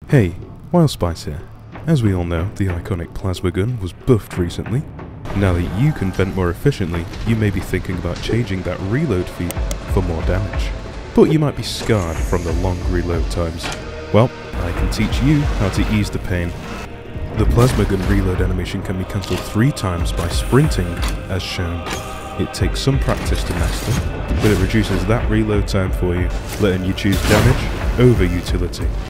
Hey, Wildspice here. As we all know, the iconic plasma gun was buffed recently. Now that you can vent more efficiently, you may be thinking about changing that reload feat for more damage. But you might be scarred from the long reload times. Well, I can teach you how to ease the pain. The plasma gun reload animation can be cancelled 3 times by sprinting, as shown. It takes some practice to master, but it reduces that reload time for you, letting you choose damage over utility.